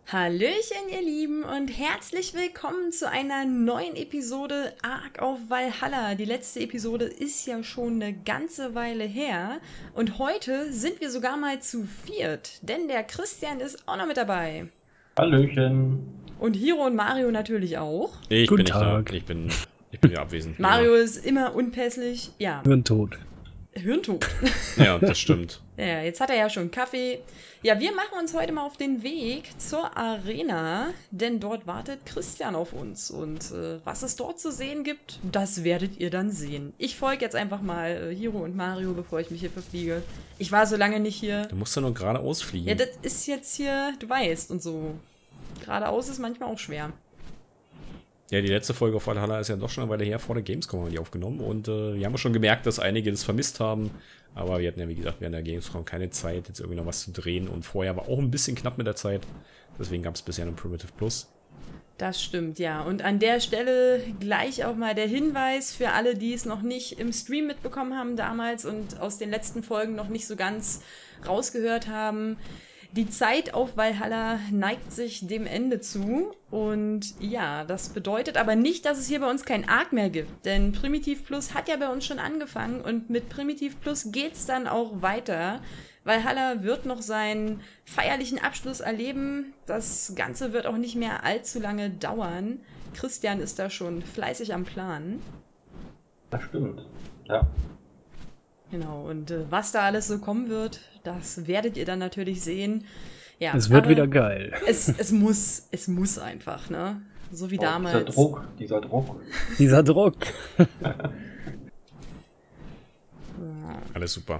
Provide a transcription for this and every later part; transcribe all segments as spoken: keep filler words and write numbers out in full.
Hallöchen, ihr Lieben, und herzlich willkommen zu einer neuen Episode Ark of Valhalla. Die letzte Episode ist ja schon eine ganze Weile her und heute sind wir sogar mal zu viert, denn der Christian ist auch noch mit dabei. Hallöchen. Und Hiro und Mario natürlich auch. Ich Guten bin nicht Tag. da. Ich bin, ich bin ja abwesend. Mario ist immer unpässlich. Ja. Hirntod. Hirntod. Ja, das stimmt. Ja, jetzt hat er ja schon Kaffee. Ja, wir machen uns heute mal auf den Weg zur Arena, denn dort wartet Christian auf uns. Und äh, was es dort zu sehen gibt, das werdet ihr dann sehen. Ich folge jetzt einfach mal äh, Hiro und Mario, bevor ich mich hier verfliege. Ich war so lange nicht hier. Du musst ja nur geradeaus fliegen. Ja, das ist jetzt hier, du weißt, und so. Geradeaus ist manchmal auch schwer. Ja, die letzte Folge auf Valhalla ist ja doch schon eine Weile her, vor der Gamescom haben wir die aufgenommen. Und äh, wir haben schon gemerkt, dass einige das vermisst haben. Aber wir hatten ja, wie gesagt, während der Gamescom keine Zeit, jetzt irgendwie noch was zu drehen. Und vorher war auch ein bisschen knapp mit der Zeit. Deswegen gab es bisher einen Primitive Plus. Das stimmt, ja. Und an der Stelle gleich auch mal der Hinweis für alle, die es noch nicht im Stream mitbekommen haben damals und aus den letzten Folgen noch nicht so ganz rausgehört haben. Die Zeit auf Valhalla neigt sich dem Ende zu und ja, das bedeutet aber nicht, dass es hier bei uns kein Ark mehr gibt, denn Primitiv Plus hat ja bei uns schon angefangen und mit Primitiv Plus geht's dann auch weiter. Valhalla wird noch seinen feierlichen Abschluss erleben, das Ganze wird auch nicht mehr allzu lange dauern. Christian ist da schon fleißig am Plan. Das stimmt, ja. Genau, und äh, was da alles so kommen wird, das werdet ihr dann natürlich sehen. Ja, Es wird wieder geil. Es, es muss, es muss einfach, ne? So wie Oh, damals. Dieser Druck, dieser Druck. Dieser Druck. Alles super.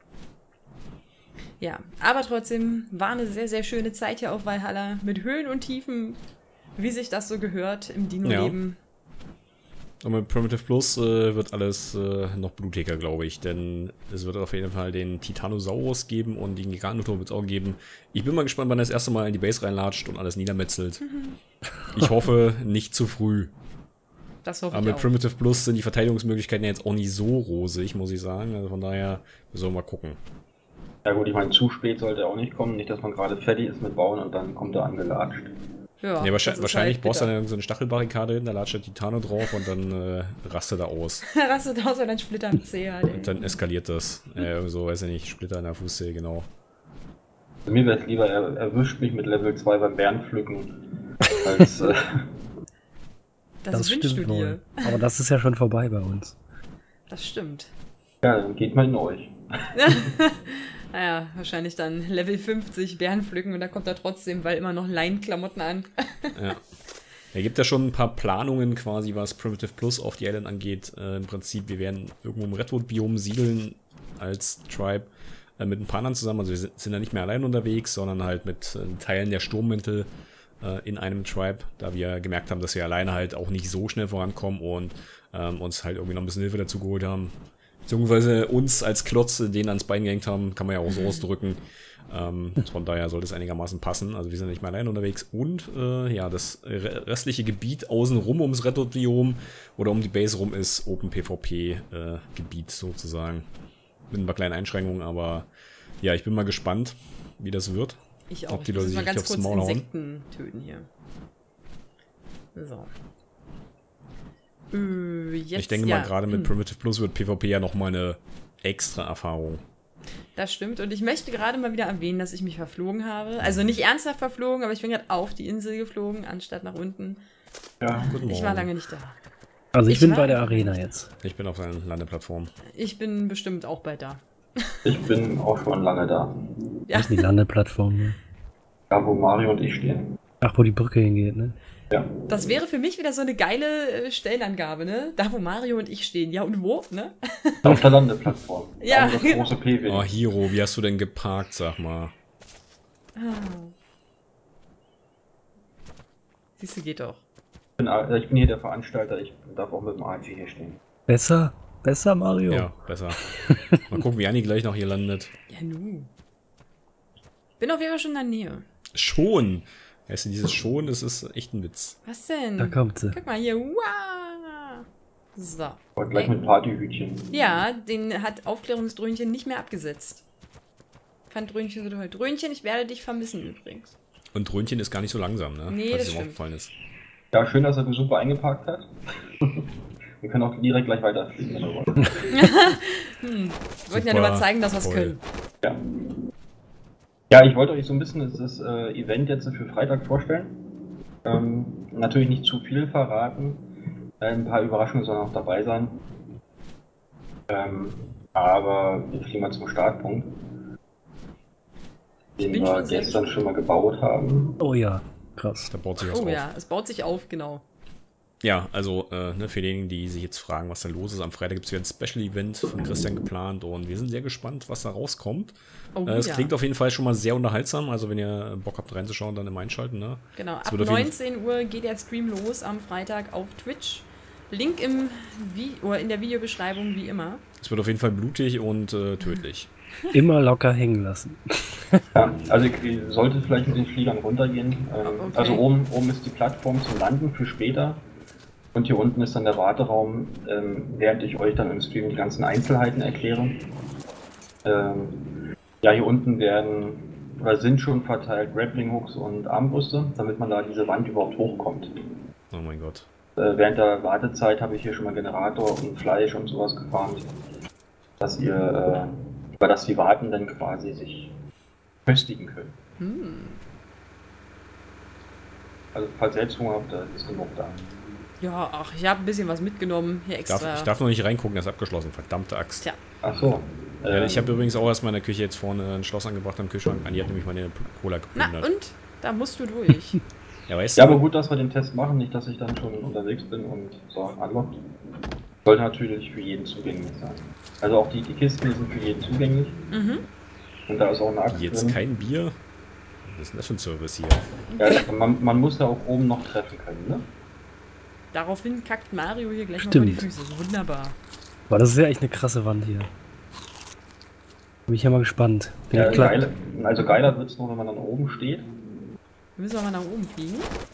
Ja, aber trotzdem war eine sehr, sehr schöne Zeit hier auf Valhalla mit Höhen und Tiefen, wie sich das so gehört im Dino-Leben. Ja. Und mit Primitive Plus äh, wird alles äh, noch blutiger, glaube ich. Denn es wird auf jeden Fall den Titanosaurus geben und den Gigantotron wird es auch geben. Ich bin mal gespannt, wann er das erste Mal in die Base reinlatscht und alles niedermetzelt. Ich hoffe, nicht zu früh. Das hoffe Aber ich mit auch. Primitive Plus sind die Verteidigungsmöglichkeiten ja jetzt auch nicht so rosig, muss ich sagen. Also von daher müssen wir mal gucken. Ja gut, ich meine, zu spät sollte er auch nicht kommen. Nicht, dass man gerade fertig ist mit Bauen und dann kommt er angelatscht. Ja, Ja, wahrscheinlich, das ist wahrscheinlich halt brauchst du bitter. dann so eine Stachelbarrikade hin, da latscht der Titano drauf und dann äh, rastet er aus. Rastet aus und dann Splitter am Zeh halt, ey. Und dann eskaliert das. Äh, so, weiß ich nicht, Splitter in der Fußzehe, genau. Also mir wäre es lieber, er erwischt mich mit Level zwei beim Bärenpflücken, als äh, Das, Das wünschst stimmt du dir. wohl. Aber das ist ja schon vorbei bei uns. Das stimmt. ja, dann geht mal in euch. Naja, wahrscheinlich dann Level fünfzig Bären pflücken und da kommt er trotzdem, weil immer noch Leinenklamotten an. Ja. Er gibt ja schon ein paar Planungen quasi, was Primitive Plus auf die Island angeht. Äh, Im Prinzip, wir werden irgendwo im Redwood-Biom siedeln als Tribe äh, mit ein paar anderen zusammen. Also wir sind, sind ja nicht mehr allein unterwegs, sondern halt mit äh, Teilen der Sturmmäntel äh, in einem Tribe, da wir gemerkt haben, dass wir alleine halt auch nicht so schnell vorankommen und ähm, uns halt irgendwie noch ein bisschen Hilfe dazu geholt haben. Beziehungsweise uns als Klotz denen ans Bein gehängt haben, kann man ja auch so ausdrücken. Ähm, von daher sollte es einigermaßen passen. Also wir sind nicht mehr allein unterwegs. Und äh, ja, das restliche Gebiet außenrum ums Redwood-Biom oder um die Base rum ist Open PvP-Gebiet äh, sozusagen. Mit ein paar kleinen Einschränkungen, aber ja, ich bin mal gespannt, wie das wird. Ich auch. Ob die Ich Leute muss mal sich ganz aufs kurz Maul hauen. Insekten töten hier. So. Äh, jetzt, Ich denke ja. mal, gerade mit hm. Primitive Plus wird PvP ja nochmal eine extra Erfahrung. Das stimmt. Und ich möchte gerade mal wieder erwähnen, dass ich mich verflogen habe. Also nicht ernsthaft verflogen, aber ich bin gerade auf die Insel geflogen, anstatt nach unten. Ja, Guten Ich war Morgen. lange nicht da. Also ich, Ich bin war bei der einfach Arena nicht. jetzt. Ich bin auf einer Landeplattform. Ich bin bestimmt auch bald da. ich bin auch schon lange da. Ja. Das ist die Landeplattform. Ne? Da, wo Mario und ich stehen. Ach, wo die Brücke hingeht, ne? Ja, Das wäre für mich wieder so eine geile äh, Stellenangabe, ne? Da, wo Mario und ich stehen. Ja, und wo, ne? auf der Landeplattform. Ja, Da, wo das genau. große P Oh, W. Hiro, wie hast du denn geparkt, sag mal? Ah. Siehst du, geht doch. Ich bin, äh, ich bin hier der Veranstalter, ich darf auch mit dem A C hier stehen. Besser? Besser, Mario? Ja, besser. Mal gucken, wie Anni gleich noch hier landet. Ja, nu. Bin auf jeden Fall schon in der Nähe. Schon! Weißt du, dieses Schon, das ist echt ein Witz. Was denn? Da kommt sie. Guck mal hier. Wow. So. Aber gleich Ey. mit Partyhütchen. Ja, den hat Aufklärungsdröhnchen nicht mehr abgesetzt. Fand Dröhnchen so toll. Dröhnchen, ich werde dich vermissen übrigens. Und Dröhnchen ist gar nicht so langsam, ne? Nee, Falls das dir mal stimmt. aufgefallen ist. Ja, schön, dass er den super eingeparkt hat. Wir können auch direkt gleich weiterfliegen, wenn wir wollen. Wir wollten ja nur mal Super zeigen, dass wir es toll. können. Ja. Ja, ich wollte euch so ein bisschen das äh, Event jetzt für Freitag vorstellen. Ähm, natürlich nicht zu viel verraten. Äh, ein paar Überraschungen sollen auch dabei sein. Ähm, aber wir fliegen mal zum Startpunkt, den bin wir schon sehr gestern gespannt. schon mal gebaut haben. Oh ja, krass. Da baut sich was Oh auf. ja, es baut sich auf, genau. Ja, also äh, ne, für diejenigen, die sich jetzt fragen, was da los ist, am Freitag gibt es wieder ein Special-Event von Christian geplant und wir sind sehr gespannt, was da rauskommt. Oh, äh, es ja. klingt auf jeden Fall schon mal sehr unterhaltsam, also wenn ihr Bock habt reinzuschauen, dann immer einschalten. Ne? Genau, Es ab wird auf jeden- neunzehn Uhr geht der Stream los am Freitag auf Twitch. Link im Vi oder in der Videobeschreibung wie immer. Es wird auf jeden Fall blutig und äh, tödlich. Immer locker hängen lassen. Ja, also ich, ich sollte vielleicht mit den Fliegern runtergehen. Ähm, Okay. Also oben, oben ist die Plattform zum Landen für später. Und hier unten ist dann der Warteraum, ähm, während ich euch dann im Stream die ganzen Einzelheiten erkläre. Ähm, ja, hier unten werden oder sind schon verteilt Grappling Hooks und Armbrüste, damit man da diese Wand überhaupt hochkommt. Oh mein Gott. Äh, während der Wartezeit habe ich hier schon mal Generator und Fleisch und sowas gefarmt, dass ihr, äh, über das die Wartenden quasi sich köstigen können. Hm. Also falls ihr jetzt Hunger habt, da ist genug da. Ja, ach, ich habe ein bisschen was mitgenommen. Hier Ich extra. darf, ich darf noch nicht reingucken, das ist abgeschlossen. Verdammte Axt. Tja, Ach so. Ja, ähm, ich habe übrigens auch erstmal in der Küche jetzt vorne ein Schloss angebracht am Kühlschrank. Anni hat nämlich meine Cola na geplündert. und? Da musst du durch. Ja, weißt Ja, du? aber gut, dass wir den Test machen, nicht, dass ich dann schon unterwegs bin und so unlockt. Sollte natürlich für jeden zugänglich sein. Also auch die, die Kisten die sind für jeden zugänglich. Mhm. Und da ist auch eine Axt Jetzt drin. kein Bier? Was ist denn das für ein Service hier? Ja, man, man muss ja auch oben noch treffen können, ne? Daraufhin kackt Mario hier gleich mal vor die Stimmt. Füße. Wunderbar. Boah, das ist ja echt eine krasse Wand hier. Bin ich ja mal gespannt. Bin Ja, ja, klar. geil, also geiler wird es nur, wenn man dann oben steht. Wir müssen auch mal nach oben fliegen.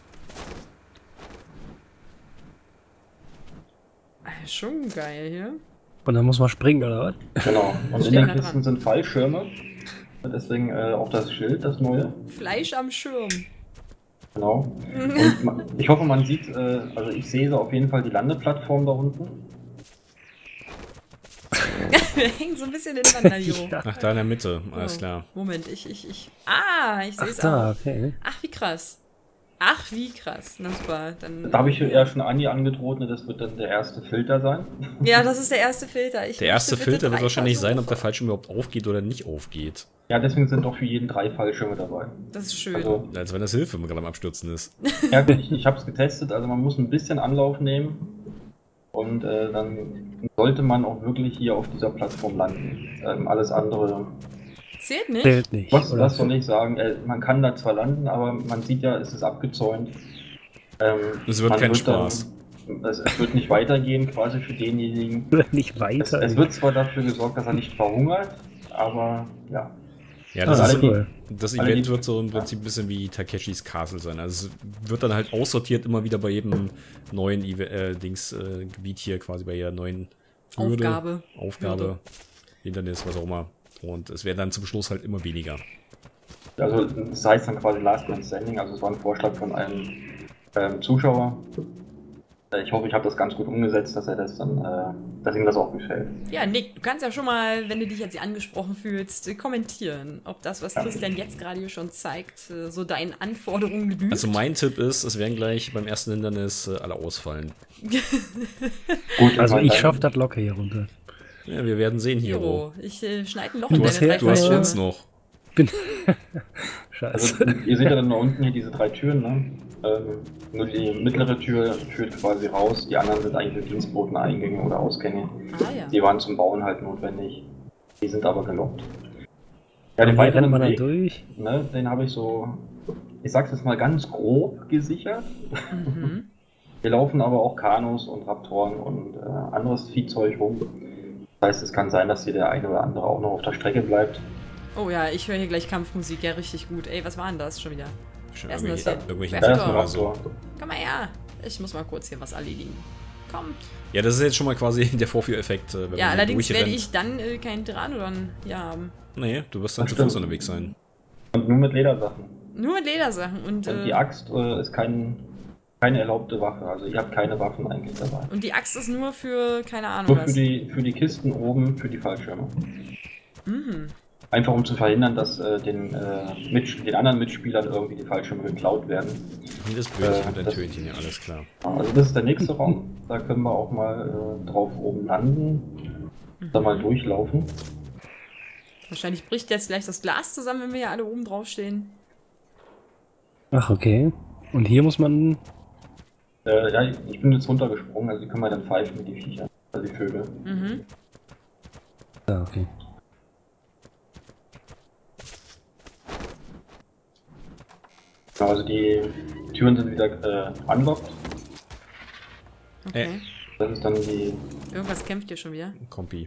Ah, schon geil hier. Und dann muss man springen, oder was? Genau. Und in Steht den da Kisten dran. sind Fallschirme. Deswegen äh, auch das Schild, das neue. Fleisch am Schirm. Genau. Und man, ich hoffe, man sieht, äh, also ich sehe so auf jeden Fall die Landeplattform da unten. Wir hängen so ein bisschen ineinander, Jo. Ja. Ach, da in der Mitte, alles Oh, klar. Moment, ich, ich, ich. Ah, ich sehe Ach es da, auch. okay. Ach, wie krass. Ach, wie krass. Na super. Dann, Da habe ich eher schon Anni angedroht, ne, das wird dann der erste Filter sein. ja, das ist der erste Filter. Ich Der erste möchte bitte Filter wird drei wahrscheinlich sein, ob der Versuche. Fallschirm überhaupt aufgeht oder nicht aufgeht. Ja, deswegen sind auch für jeden drei Fallschirme dabei. Das ist schön. Also, Als wenn das hilft, wenn man gerade am Abstürzen ist. ja, ich, ich habe es getestet, also man muss ein bisschen Anlauf nehmen und äh, dann sollte man auch wirklich hier auf dieser Plattform landen. Ähm, alles andere, Zählt nicht? Zählt nicht. was, oder? was soll ich sagen, äh, man kann da zwar landen, aber man sieht ja, es ist abgezäunt. Ähm, Es wird man kein Spaß. Dann, es, es wird nicht weitergehen quasi für denjenigen. Nicht Es, weiter. es wird zwar dafür gesorgt, dass er nicht verhungert, aber ja. Ja, Ah, das, alle ist, die- cool. das alle Event die- wird so im Prinzip ein bisschen wie Takeshis Castle sein. Also es wird dann halt aussortiert immer wieder bei jedem neuen Eve äh, Dings, äh, Gebiet hier, quasi bei jeder neuen Hürde, Aufgabe. Aufgabe, Hürde. Hindernis, was auch immer. Und es werden dann zum Schluss halt immer weniger. Also das heißt dann quasi Last Man Standing, also es war ein Vorschlag von einem ähm, Zuschauer. Äh, Ich hoffe, ich habe das ganz gut umgesetzt, dass er das dann, äh, dass ihm das auch gefällt. Ja, Nick, du kannst ja schon mal, wenn du dich jetzt angesprochen fühlst, äh, kommentieren, ob das, was Christian jetzt gerade hier schon zeigt, äh, so deinen Anforderungen genügt. Also mein Tipp ist, es werden gleich beim ersten Hindernis äh, alle ausfallen. Gut, Also meine, ich schaff das locker hier runter. Ja, wir werden sehen, Hero. Hero, ich äh, schneide ein Loch Du in hast, deine drei du hast Fallschirme. uns noch. Bin. Also, Scheiße. ihr seht ja dann da unten hier diese drei Türen, ne? Ähm, nur die mittlere Tür führt quasi raus, die anderen sind eigentlich für Dienstboteneingänge oder Ausgänge. Ah ja. Die waren zum Bauen halt notwendig. Die sind aber gelockt. Ja, Und den wie rennt weiteren man da Weg, durch? ne, den habe ich so, ich sag's jetzt mal ganz grob gesichert. Mhm. Wir laufen aber auch Kanus und Raptoren und äh, anderes Viehzeug rum. Das heißt, es kann sein, dass hier der eine oder andere auch noch auf der Strecke bleibt. Oh ja, ich höre hier gleich Kampfmusik, ja, richtig gut. Ey, was war denn das schon wieder? Schon Wer ist denn das irgendwelche, denn? irgendwelche Wer ist Sachen denn oder so. Komm mal her. Ich muss mal kurz hier was erledigen. Komm. Ja, das ist jetzt schon mal quasi der Vorführeffekt. äh, Wenn Ja, man allerdings werde durchrennt. ich dann äh, keinen Pteranodon hier haben. Nee, du wirst dann Ach, zu Fuß stimmt. unterwegs sein. Und nur mit Ledersachen. Nur Ledersachen und. Und äh, die Axt äh, ist kein, keine erlaubte Waffe. Also ihr habt keine Waffen eigentlich dabei. Und die Axt ist nur für, keine Ahnung Nur für was. die, für die Kisten oben, für die Fallschirme. Mhm. Einfach um zu verhindern, dass äh, den, äh, mit, den anderen Mitspielern irgendwie die Fallschirme geklaut werden. Jedes Bötchen Äh, und ein das- Tönchen, ja, alles klar. Also das ist der nächste Raum. Da können wir auch mal äh, drauf oben landen. Da mal durchlaufen. Wahrscheinlich bricht jetzt gleich das Glas zusammen, wenn wir ja alle oben drauf stehen. Ach, okay. Und hier muss man... Äh, ja, ich bin jetzt runtergesprungen, also die können wir dann pfeifen mit die Viecher. Also die Vögel. Mhm. Ah, okay. Genau, also die Türen sind wieder äh, unlocked. Okay. Das ist dann die. Irgendwas kämpft hier schon wieder. Kompi.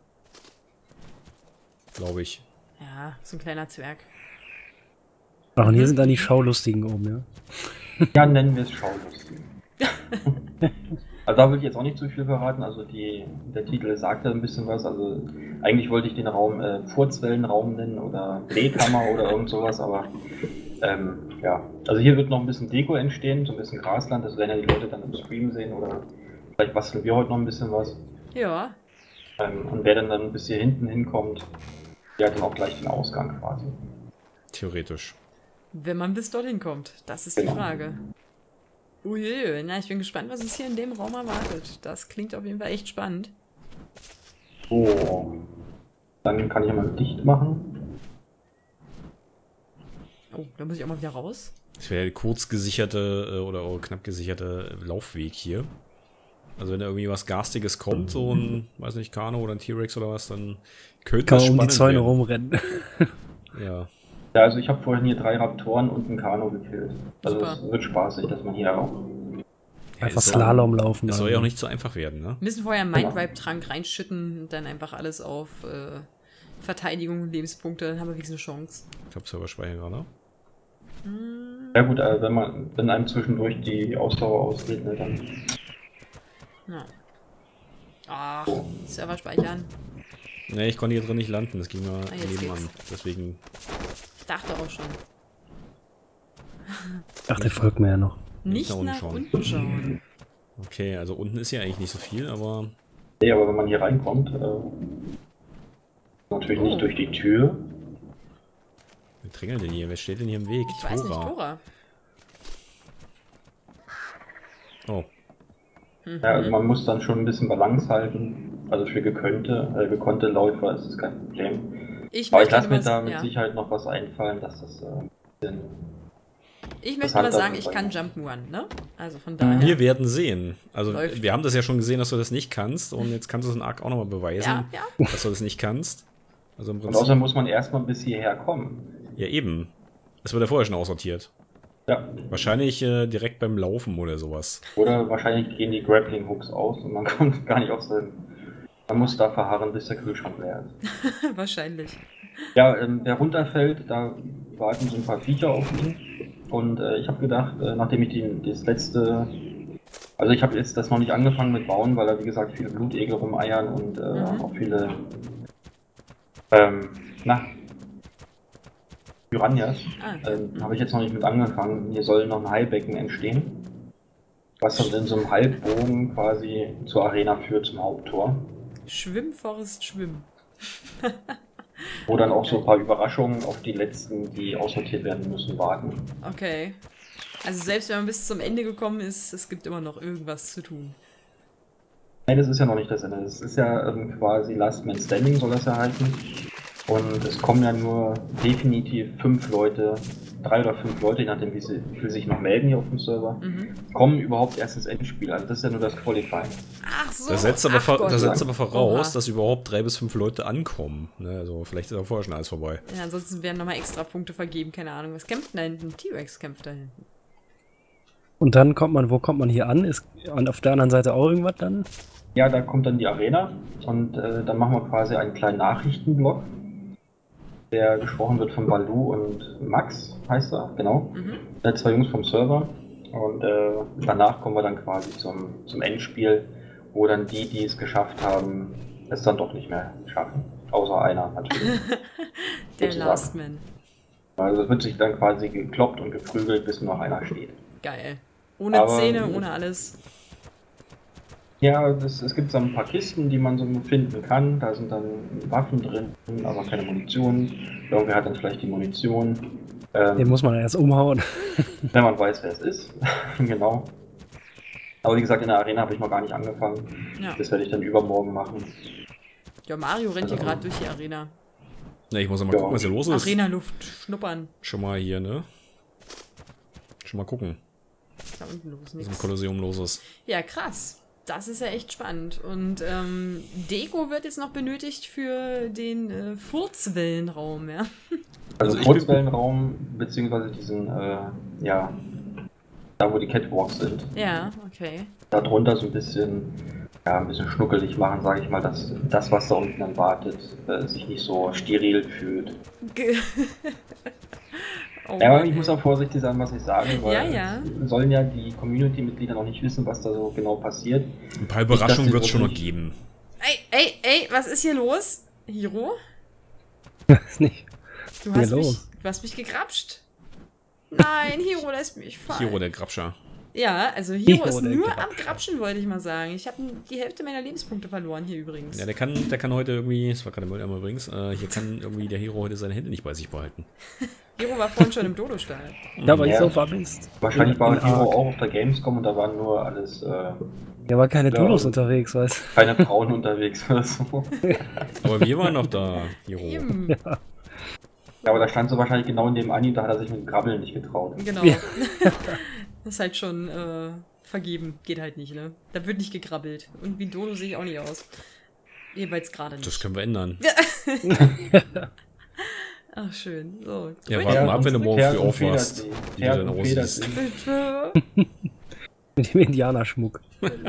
Glaube ich. Ja, so ein kleiner Zwerg. Ach, und hier sind dann die Schaulustigen oben, ja? Ja, nennen wir es Schaulustig. Also da will ich jetzt auch nicht zu viel verraten. Also die, der Titel sagt ja ein bisschen was. Also eigentlich wollte ich den Raum äh, Furzwellenraum nennen oder Drehkammer oder irgend sowas, aber ähm, ja. Also hier wird noch ein bisschen Deko entstehen, so ein bisschen Grasland. Das werden ja die Leute dann im Stream sehen oder vielleicht basteln wir heute noch ein bisschen was. Ja. Ähm, und wer dann, dann bis hier hinten hinkommt, der hat dann auch gleich den Ausgang quasi. Theoretisch. Wenn man bis dorthin kommt. Das ist Genau. die Frage. Uiuiui, na, ich bin gespannt, was uns hier in dem Raum erwartet. Das klingt auf jeden Fall echt spannend. So, dann kann ich ja mal dicht machen. Oh, da muss ich auch mal wieder raus. Das wäre der kurz gesicherte äh, oder auch knapp gesicherte Laufweg hier. Also wenn da irgendwie was Garstiges kommt, so ein, weiß nicht, Kano oder ein T-Rex oder was, dann könnte Kann das man um die spannend Zäune werden. rumrennen. Ja. Ja, also ich habe vorhin hier drei Raptoren und ein Kano gekillt. Also Super. es wird spaßig, dass man hier auch... Ja, Einfach es soll- Slalom laufen. Es soll also. ja auch nicht so einfach werden, ne? Wir müssen vorher einen Mind-Vibe-Trank reinschütten und dann einfach alles auf äh, Verteidigung und Lebenspunkte. Dann haben wir wenigstens eine Chance. Ich glaube, Serverspeicher gerade. Ja gut, äh, wenn man, wenn einem zwischendurch die Ausdauer ausgeht, ne, dann... Ja. Ach, Server speichern. Ne, ich konnte hier drin nicht landen, das ging nur Ah, jetzt nebenan. geht's. Deswegen, Ich dachte auch schon. Ach, der folgt mir ja noch. Nicht nach unten nach schauen. unten schauen. okay, also unten ist ja eigentlich nicht so viel, aber Nee, aber wenn man hier reinkommt, äh, natürlich Oh. nicht durch die Tür. wer drängelt denn hier? Wer steht denn hier im Weg? Ich weiß nicht, Tora. Oh, Ja, also man muss dann schon ein bisschen Balance halten. Also für gekonnte, äh, gekonnte Läufer ist das kein Problem. Ich Aber ich möchte lasse mir nur, da mit ja. Sicherheit noch was einfallen, dass das äh, ein bisschen... ich das möchte nur hat sagen, das ich sein. kann Jump One, ne? Also von daher. wir werden sehen. Also Läuft. wir haben das ja schon gesehen, dass du das nicht kannst und jetzt kannst du es in Arc auch nochmal beweisen, Ja, ja. dass du das nicht kannst. Also im Und Prinzip, außerdem muss man erstmal bis hierher kommen. ja eben. Das wird ja vorher schon aussortiert. Ja. Wahrscheinlich äh, direkt beim Laufen oder sowas. Oder wahrscheinlich gehen die Grappling Hooks aus und man kommt gar nicht auf sein. Man muss da verharren, bis der Kühlschrank leer ist. Wahrscheinlich. Ja, ähm, wer runterfällt, da warten so ein paar Viecher auf ihn. Und äh, ich habe gedacht, äh, nachdem ich die, das letzte. Also ich habe jetzt das noch nicht angefangen mit Bauen, weil da wie gesagt viele Blutegel rumeiern und äh, Mhm. auch viele. Ähm, na. Piranhas. Ah, Ähm, habe ich jetzt noch nicht mit angefangen. Hier soll noch ein Heilbecken entstehen. Was dann in so einem Halbbogen quasi zur Arena führt, zum Haupttor. Schwimm, Forrest, schwimm. Wo dann auch so ein paar Überraschungen auf die letzten, die aussortiert werden müssen, warten. Okay. Also selbst wenn man bis zum Ende gekommen ist, es gibt immer noch irgendwas zu tun. Nein, das ist ja noch nicht das Ende. Das ist ja ähm, quasi Last Man Standing, soll das ja heißen. Und es kommen ja nur definitiv fünf Leute, drei oder fünf Leute, je nachdem wie, sie, wie viel sich noch melden hier auf dem Server, Mhm. kommen überhaupt erst ins Endspiel. Also das ist ja nur das Qualifying. Ach so. Das setzt aber, ach vor, Gott. das setzt aber voraus, Oha. dass überhaupt drei bis fünf Leute ankommen. Ne? Also vielleicht ist auch vorher schon alles vorbei. Ja, ansonsten werden nochmal extra Punkte vergeben, keine Ahnung. Was kämpft denn da hinten? T-Rex kämpft da hinten. Und dann kommt man, wo kommt man hier an? Ist und auf der anderen Seite auch irgendwas dann? Ja, da kommt dann die Arena und äh, dann machen wir quasi einen kleinen Nachrichtenblock, der gesprochen wird von Balu und Max, heißt er, genau. Mhm. Äh, zwei Jungs vom Server. Und äh, danach kommen wir dann quasi zum, zum Endspiel, wo dann die, die es geschafft haben, es dann doch nicht mehr schaffen. Außer einer natürlich. Der Sozusagen. Last Man. Also es wird sich dann quasi gekloppt und geprügelt, bis nur noch einer steht. Geil. Ohne Aber- Zähne, ohne alles. Ja, das, es gibt so ein paar Kisten, die man so finden kann. Da sind dann Waffen drin, aber keine Munition. Irgendwer hat dann vielleicht die Munition. Den Ähm, muss man erst umhauen. wenn man weiß, wer es ist. Genau. Aber wie gesagt, in der Arena habe ich noch gar nicht angefangen. Ja, Das werde ich dann übermorgen machen. ja Mario rennt hier Also- gerade durch die Arena. Na, ich muss ja mal Ja. gucken, was hier los ist. Arena-Luft schnuppern. Schon mal hier, ne? Schon mal gucken, Was ist da unten los? was im Nix. Kolosseum los ist. Ja, krass. Das ist ja echt spannend. Und ähm, Deko wird jetzt noch benötigt für den äh, Furzwellenraum, ja. Also, Also ich bin- Kurzwellenraum, beziehungsweise diesen, äh, ja, da wo die Catwalks sind. Ja, okay. Darunter so ein bisschen, ja, ein bisschen schnuckelig machen, sage ich mal, dass das, was da unten dann wartet, äh, sich nicht so steril fühlt. Ge oh, Ja, aber Mann, ich muss ey. auch vorsichtig sein, was ich sage, weil Ja, ja. es sollen ja die Community-Mitglieder noch nicht wissen, was da so genau passiert. Ein paar Nicht, dass Überraschungen die wird es schon noch wirklich- geben. Ey, ey, ey, was ist hier los? Hiro? Ist nicht. Du Hier hast, mich, los. du hast mich gegrapscht. Nein, Hiro lässt mich fallen. Hiro, der Grabscher. Ja, also Hiro Hiro, ist der nur Grabscher. am Grapschen, wollte ich mal sagen. Ich habe die Hälfte meiner Lebenspunkte verloren hier übrigens. Ja, der kann, der kann heute irgendwie, das war gerade im Mülleimer übrigens, äh, hier kann irgendwie der Hero heute seine Hände nicht bei sich behalten. Hiro war vorhin schon im Dodo-Stall. Da war ich Ja. so vermisst. Wahrscheinlich In- war in Hero Ark. auch auf der Gamescom und da waren nur alles, äh, Da war keine Ja. Dodos unterwegs, weißt du. keine Frauen unterwegs oder so. Aber wir waren noch da, Hero. Eben, Ja, aber da stand so wahrscheinlich genau in dem Anime, da hat er sich mit dem Krabbeln nicht getraut. genau. Ja. Das ist halt schon äh, vergeben. Geht halt nicht, ne? Da wird nicht gekrabbelt. Und wie Dodo sehe ich auch nicht aus. Jeweils gerade nicht. Das können wir ändern. Ach, schön. So. Ja, drück- warte mal ab, wenn du morgen Pferd früh und aufwachst, Federsee. wie du Pferd dann und aussiehst. Federsee. Bitte. Mit dem Indianerschmuck.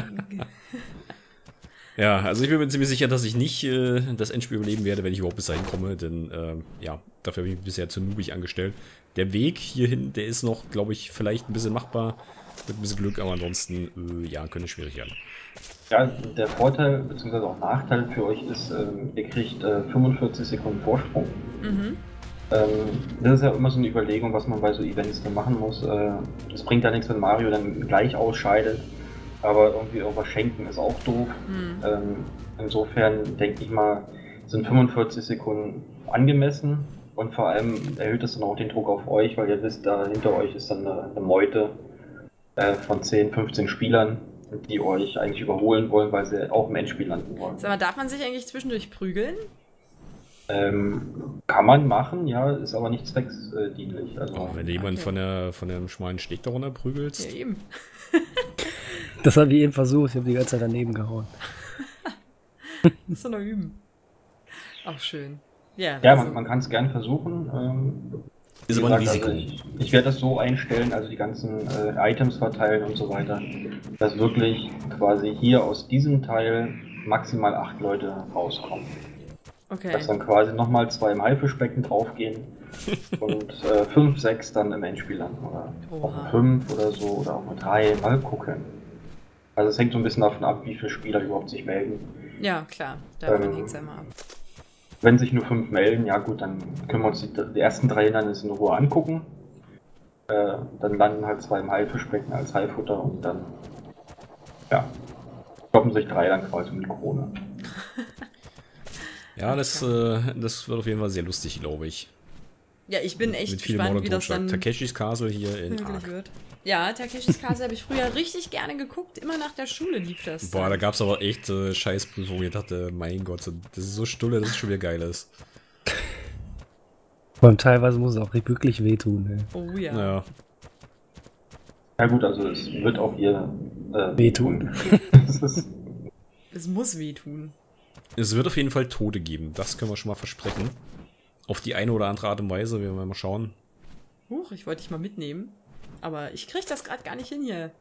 Ja, also ich bin mir ziemlich sicher, dass ich nicht äh, das Endspiel überleben werde, wenn ich überhaupt bis dahin komme, denn ähm, ja, dafür habe ich mich bisher zu noobig angestellt. Der Weg hierhin, der ist noch, glaube ich, vielleicht ein bisschen machbar, mit ein bisschen Glück, aber ansonsten, äh, ja, könnte schwierig werden. Ja, der Vorteil bzw. auch Nachteil für euch ist, ähm, ihr kriegt äh, fünfundvierzig Sekunden Vorsprung. Mhm. Ähm, das ist ja immer so eine Überlegung, was man bei so Events dann machen muss. Äh, Es bringt ja nichts, wenn Mario dann gleich ausscheidet, aber irgendwie irgendwas schenken ist auch doof. Mhm. Ähm, insofern denke ich mal, sind fünfundvierzig Sekunden angemessen und vor allem erhöht es dann auch den Druck auf euch, weil ihr wisst, da hinter euch ist dann eine, eine Meute äh, von zehn, fünfzehn Spielern, die euch eigentlich überholen wollen, weil sie auch im Endspiel landen wollen. Sag mal, darf man sich eigentlich zwischendurch prügeln? Ähm, kann man machen, ja, ist aber nicht zwecksdienlich. Also, Oh, wenn du jemanden okay. von, der, von dem schmalen Steg da runter Ja, prügelst. eben. Das habe ich eben versucht, ich habe die ganze Zeit daneben gehauen. Musst du noch üben. Ach, schön. Ja, ja, also- man, man kann es gern versuchen. Ähm, Ist wie aber ein gesagt, Risiko. also ich ich werde das so einstellen, also die ganzen äh, Items verteilen und so weiter, dass wirklich quasi hier aus diesem Teil maximal acht Leute rauskommen. Okay. Dass dann quasi nochmal zwei im Haifischbecken draufgehen und äh, fünf, sechs dann im Endspiel landen. Oder auch Oha. eine fünf oder so oder auch eine drei. Mal gucken. Also es hängt so ein bisschen davon ab, wie viele Spieler überhaupt sich melden. Ja, klar. Davon Ähm, hängt es ja immer ab. Wenn sich nur fünf melden, ja gut, dann können wir uns die, die ersten drei Hindernisse in Ruhe angucken. Äh, dann landen halt zwei im Haifischbecken als Haifutter und dann, ja, kloppen sich drei dann quasi um die Krone. Ja, das, äh, das wird auf jeden Fall sehr lustig, glaube ich. Ja, ich bin echt Mit viel gespannt, Mord wie und das Totschlag. dann Takeshis Castle hier in möglich Ark. wird. Ja, Takeshis Castle habe ich früher richtig gerne geguckt. Immer nach der Schule lief das. Boah, da dann. gab es aber echt äh, Scheißprüfungen, wo ich dachte, mein Gott, das ist so stulle, dass es schon wieder geil ist. Vor allem teilweise muss es auch wirklich wehtun. Ey. Oh ja. Naja, Ja gut, also es wird auch hier äh, Wehtun. Das ist, Es muss wehtun. es wird auf jeden Fall Tote geben, das können wir schon mal versprechen. Auf die eine oder andere Art und Weise, werden wir mal schauen. Huch, ich wollte dich mal mitnehmen. Aber ich krieg das gerade gar nicht hin hier.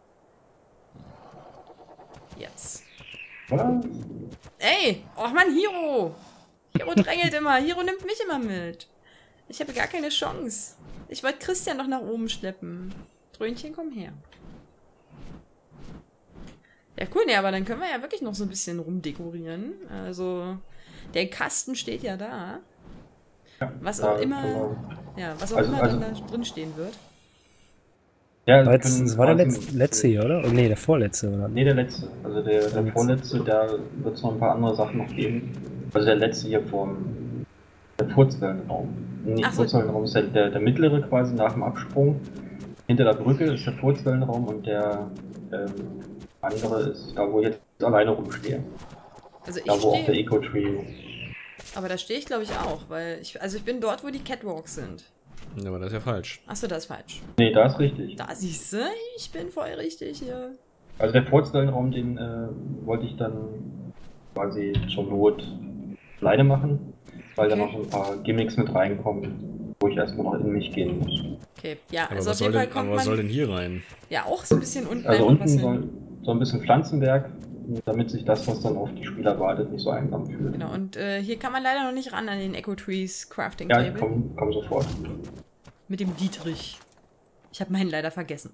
Jetzt. was? Ey! Och Mann, Hiro! Hiro drängelt immer. Hiro nimmt mich immer mit. Ich habe gar keine Chance. Ich wollte Christian noch nach oben schleppen. Trönchen, komm her. Ja, cool, ne, aber dann können wir ja wirklich noch so ein bisschen rumdekorieren. Also, der Kasten steht ja da. Ja, Was da auch immer- können wir Ja, was auch Also- immer also- dann da drin stehen wird. Ja, War Sie jetzt, können das war der quasi- letzte, letzte hier, oder? Oh, nee, der vorletzte, oder? Nee, der letzte. Also der, der letzte. vorletzte, da wird es noch ein paar andere Sachen noch geben. Also der letzte hier vom der Furzwellenraum. Nicht Ach so. Furzwellenraum ist der, der, der mittlere quasi nach dem Absprung. Hinter der Brücke ist der Furzwellenraum und der ähm, andere ist da, wo ich jetzt alleine rumstehe. Also ich Da, wo auch der stehe, Eco-Tree. aber da stehe ich glaube ich auch, weil ich, also ich bin dort, wo die Catwalks sind. Ja, aber das ist ja falsch. Achso, das ist falsch. Nee, da ist richtig. Da siehst du, ich bin voll richtig hier. Also der Furzwellenraum, den äh, wollte ich dann quasi zur Not alleine machen, weil da Okay. noch so ein paar Gimmicks mit reinkommen, wo ich erstmal noch in mich gehen muss. Okay, ja, Aber also was auf soll, jeden Fall denn, kommt aber was soll man denn hier rein? ja auch so ein bisschen unten Also einfach was unten hin. soll so ein bisschen Pflanzenwerk, damit sich das, was dann auf die Spieler wartet, nicht so einsam fühlt. Genau, und äh, hier kann man leider noch nicht ran an den Echo Trees Crafting Ja, ich Table. komm, komm sofort. Mit dem Dietrich. Ich habe meinen leider vergessen.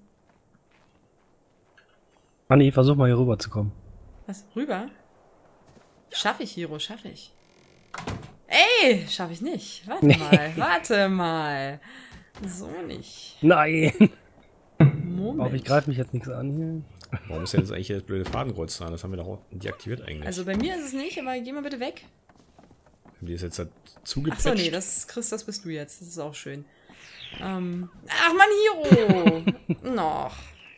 Anni, versuch mal hier rüber zu kommen. Was? Rüber? Schaffe ich, Hiro, schaffe ich. Ey, schaffe ich nicht. Warte mal, warte mal. So nicht. Nein! Moment. Aber ich greife mich jetzt nichts an hier. Warum ist denn jetzt eigentlich das blöde Fadenkreuz da? Das haben wir doch auch deaktiviert eigentlich. Also bei mir ist es nicht, aber geh mal bitte weg. Haben die das jetzt halt Ach zugepatcht? so, nee, das Chris, das bist du jetzt. Das ist auch schön. Ähm, ach man, Hiro! Noch.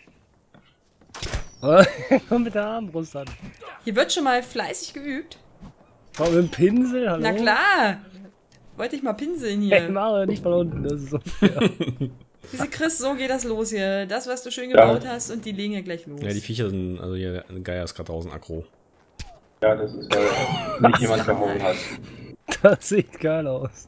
Komm mit der Armbrust an. Hier wird schon mal fleißig geübt. Komm mit dem Pinsel, hallo? Na klar. Wollte ich mal pinseln Hey, hier. Mario, nicht von unten, das ist so fair. Diese Chris, so geht das los hier. Das, was du schön gebaut hast, und die legen hier gleich los. Ja, die Viecher sind, also hier, ein Geier ist gerade draußen aggro. Ja, das ist, weil nicht jemand gehauen hat. Das sieht geil aus.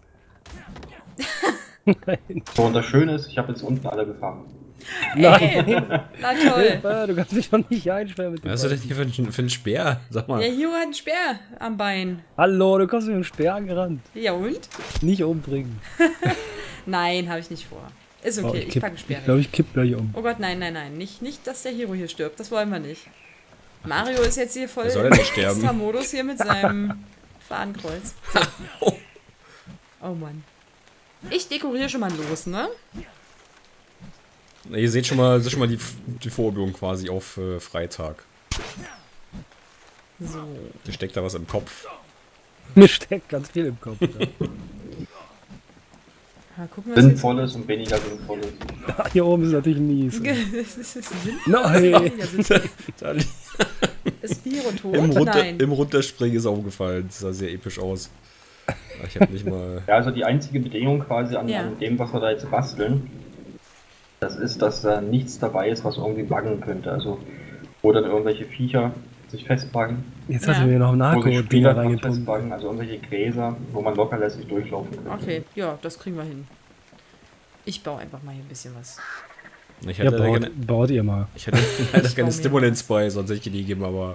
Nein. So, und das Schöne ist, ich habe jetzt unten alle gefangen. Ey, na toll. Hilfe, du kannst mich doch nicht einsperren mit dem Was ist das denn hier für ein, für ein Speer? Sag mal. Ja, Hiro hat einen Speer am Bein. Hallo, du kommst mit dem Speer angerannt. Ja und? Nicht umbringen. Nein, habe ich nicht vor. Ist Oh, okay, ich kipp- packe einen Speer Ich glaube, weg. ich kipp gleich um. Oh Gott, nein, nein, nein. Nicht, nicht, dass der Hiro hier stirbt. Das wollen wir nicht. Mario ist jetzt hier voll Wer soll im denn nicht sterben? Extra-Modus hier mit seinem Fadenkreuz. Oh Mann. Ich dekoriere schon mal los, ne? Ihr seht schon mal, das ist schon mal die, die Vorübung quasi auf äh, Freitag. So. Dir steckt da was im Kopf. Mir steckt ganz viel im Kopf. Ja. Mal gucken, was jetzt... Sinnvolles und weniger Sinnvolles. Hier oben ist natürlich mies. Das ist sinnvoll. Nein! Ja, sinnvoll. Da, Ist Hiro tot? im, Runter, Nein. Im Runterspringen ist aufgefallen. Das sah sehr episch aus. Aber ich habe nicht mal. Ja, also die einzige Bedingung quasi an, Ja. an dem, was wir da jetzt basteln, das ist, dass da nichts dabei ist, was irgendwie buggen könnte. Also, wo dann irgendwelche Viecher sich festbuggen, Jetzt Ja. hast du mir noch wo sich Narko-Dinger Spieler dran reingepumpt. festbuggen, also irgendwelche Gräser, wo man locker lässig durchlaufen könnte. Okay, ja, das kriegen wir hin. Ich baue einfach mal hier ein bisschen was. Ich Ja, hatte baut, gerne, baut ihr mal. ich hatte leider Ich keine baue mir Stimulants bei, sonst hätte ich die gegeben, aber.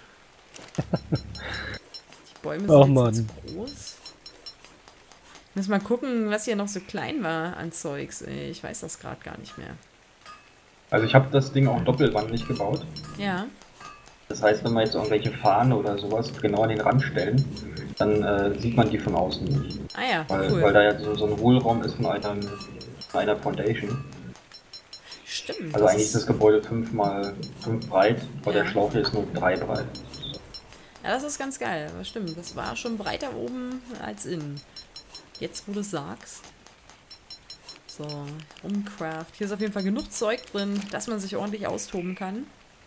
Die Bäume Och, sind Mann. jetzt so groß. Muss mal gucken, was hier noch so klein war an Zeugs. Ey. Ich weiß das gerade gar nicht mehr. Also ich habe das Ding auch doppelwandig gebaut. Ja. Das heißt, wenn wir jetzt irgendwelche Fahnen oder sowas genau an den Rand stellen, dann äh, sieht man die von außen nicht. Ah ja, Weil, cool. weil da ja so, so ein Hohlraum ist von einer, von einer Foundation. Stimmt. Also das eigentlich ist das Gebäude fünf mal fünf breit, aber Ja. der Schlauch hier ist nur drei breit. Ja, das ist ganz geil. Aber stimmt, das war schon breiter oben als innen. Jetzt, wo du sagst. So, Umcraft. Hier ist auf jeden Fall genug Zeug drin, dass man sich ordentlich austoben kann.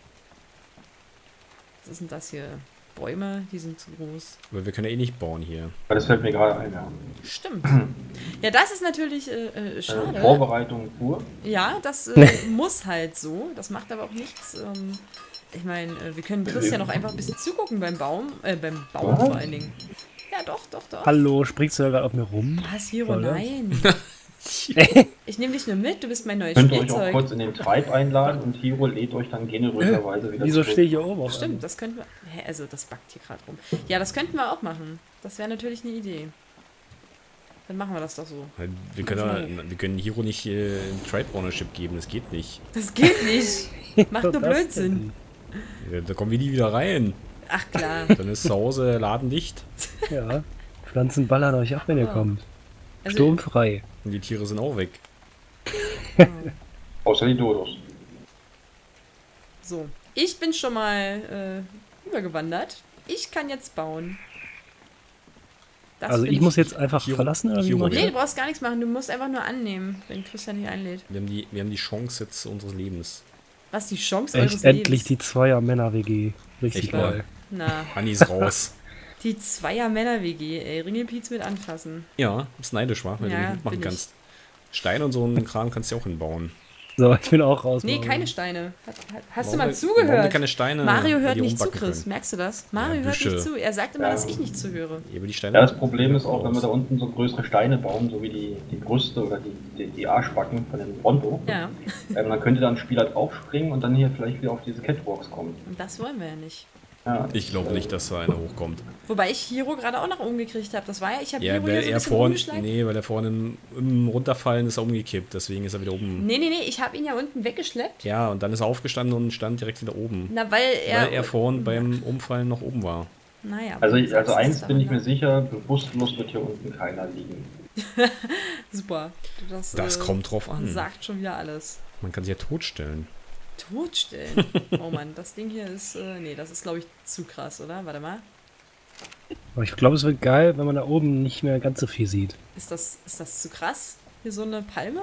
Was ist denn das hier? Bäume, die sind zu groß. Aber wir können ja eh nicht bauen hier. Weil das fällt mir gerade ein, ja. Stimmt. Ja, das ist natürlich äh, äh, Äh, schade. Vorbereitung pur. Ja, das äh, muss halt so. Das macht aber auch nichts. Ähm, ich meine, äh, wir können Chris ja noch einfach ein bisschen zugucken beim Baum. Äh, beim Baum Was? vor allen Dingen. Ja, doch, doch, doch. Hallo, springst du da gerade auf mir rum? Was, Hiro? Voll, ne? Nein. Ich nehme dich nur mit, du bist mein neues Könnt ihr euch auch Spielzeug. kurz in den Tribe einladen und Hiro lädt euch dann generöserweise wieder Wieso zurück. stehe ich hier oben auf? Stimmt, das könnten wir... Hä, also das backt hier gerade rum. Ja, das könnten wir auch machen. Das wäre natürlich eine Idee. Dann machen wir das doch so. Wir können, ja, wir können Hiro nicht äh, ein Tribe Ownership geben, das geht nicht. Das geht nicht. Macht nur Das Blödsinn. Ja, da kommen wir nie wieder rein. Ach klar. Dann ist zu Hause Laden dicht. denn? Ja. Pflanzen ballern euch ab, wenn ihr Ah. kommt. Also, Sturmfrei. Und die Tiere sind auch weg. Außer die Dodos. so, ich bin schon mal äh, übergewandert. Ich kann jetzt bauen. Das Also find ich muss jetzt einfach Hier- verlassen oder wie hier mache Nee, ich du brauchst gar nichts machen. Du musst einfach nur annehmen, wenn Christian dich einlädt. Wir haben die, wir haben die Chance jetzt unseres Lebens. Was die Chance das? eures Echt endlich Lebens? die Zweier-Männer-W G. Richtig Echt geil. Na, Anni ist raus. die Zweier-Männer-W G, ey. Ringelpiez mit anfassen. Ja, ist neidisch, wa? Weil Ja, du nicht mitmachen bin ich. kannst. Steine und so einen Kram kannst du ja auch hinbauen. So, ich bin auch raus. Nee, Mann. keine Steine. Hat, hat, hast Warum du mal wir- Warum wir zugehört? keine Steine, Mario weil hört die nicht zu, rumbacken Chris. können. Merkst du das? Mario hört Büsche. nicht zu. Er sagt immer, Ja. dass ich nicht zuhöre. Ja, aber die Steine Ja, das Problem ist auch, wenn wir da unten so größere Steine bauen, so wie die, die Brüste oder die, die, die Arschbacken von dem Bronto, Ja, ähm, dann könnte dann ein Spieler draufspringen und dann hier vielleicht wieder auf diese Catwalks kommen. und das wollen wir ja nicht. Ja, Ich glaube nicht, dass da einer hochkommt. Wobei ich Hiro gerade auch nach oben gekriegt habe. Das war ja, ich habe Ja, Hiro weil hier so ein er bisschen vorhin, rumgeschleift. nee, weil er vorhin im, im Runterfallen ist er umgekippt, deswegen ist er wieder oben. Nee, nee, nee, ich habe ihn ja unten weggeschleppt. Ja, und dann ist er aufgestanden und stand direkt wieder oben. Na, weil er... Weil er vorhin beim Umfallen noch oben war. Naja, Also, ich, also das eins ist bin ich mir daran, sicher, bewusstlos wird hier unten keiner liegen. ne? Super. Das, Das äh, kommt drauf an. sagt schon wieder alles. Man kann sich ja totstellen. Totstellen. Oh Mann, das Ding hier ist... Äh, nee, das ist, glaube ich, zu krass, oder? Warte mal. Aber ich glaube, es wird geil, wenn man da oben nicht mehr ganz so viel sieht. Ist das, ist das zu krass? Hier so eine Palme?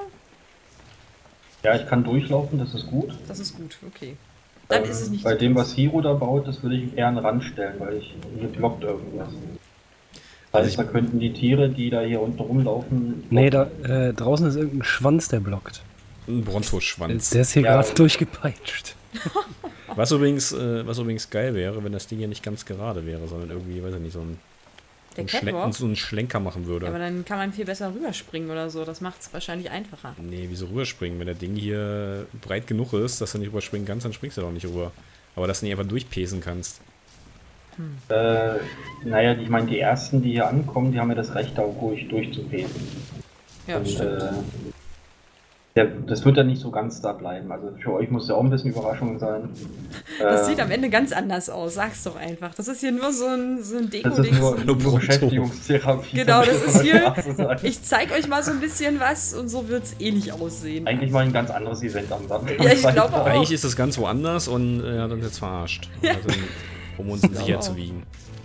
Ja, ich kann durchlaufen, das ist gut. Das ist gut, okay. Dann Ähm, ist es nicht Bei zu dem, krass. was Hiro da baut, das würde ich eher an den Rand stellen, weil ich hier blockt irgendwas. Das Also heißt, da könnten die Tiere, die da hier unten rumlaufen. Nee, da äh, draußen ist irgendein Schwanz, der blockt. Ein Brontoschwanz. Der ist hier Ja. gerade durchgepeitscht. Was übrigens, äh, was übrigens geil wäre, wenn das Ding ja nicht ganz gerade wäre, sondern irgendwie, weiß ich nicht, so ein, Der ein, Schlen Catwalk? so einen Schlenker machen würde. Ja, aber dann kann man viel besser rüberspringen oder so. Das macht es wahrscheinlich einfacher. Nee, wieso rüberspringen? Wenn der Ding hier breit genug ist, dass du nicht rüberspringen kannst, dann springst du doch nicht rüber. Aber dass du nicht einfach durchpesen kannst. Äh, naja, ich meine, die ersten, die hier ankommen, die haben ja das Recht, da ruhig durchzupesen. Ja, Und, stimmt. äh, der, das wird dann nicht so ganz da bleiben. Also für euch muss ja auch ein bisschen Überraschung sein. Das Äh, sieht am Ende ganz anders aus. Sag's doch einfach. Das ist hier nur so ein, so ein Das ist nur, Deko-Ding. Nur nur Brutto. Beschäftigungstherapie. Genau, das ist hier- Straße sein. Ich zeig euch mal so ein bisschen was und so wird's ähnlich aussehen. Eigentlich mal ein ganz anderes Event am Samstag. Ja, ich glaube auch. Eigentlich ist das ganz woanders und er hat uns jetzt verarscht. Also, um uns sicher auch. zu wiegen.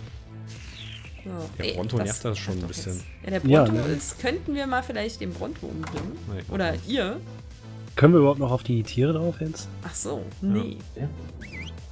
So. Der Ey, Bronto nervt das schon hat ein doch bisschen. jetzt- Ja, der Ja, Bronto ne? ist, könnten wir mal vielleicht den Bronto umbringen. Nee. Oder ihr. Können wir überhaupt noch auf die Tiere drauf jetzt? Ach so, nee. Ja.